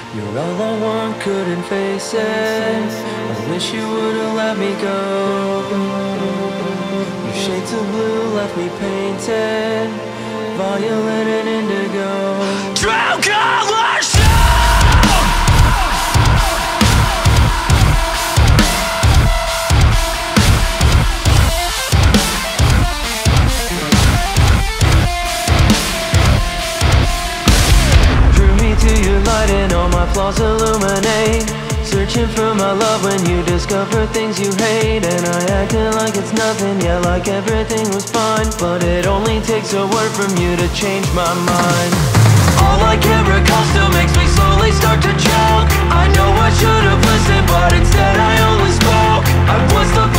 You're all I want, couldn't face it. I wish you would've let me go. Your shades of blue left me painted violet and indigo. True colors show! Drew me to your light and all my flaws illuminate. Searching for my love when you discover things you hate. And I acted like it's nothing, yeah, like everything was fine. But it only takes a word from you to change my mind. All I can recall still makes me slowly start to choke. I know I should've listened, but instead I only spoke. I was the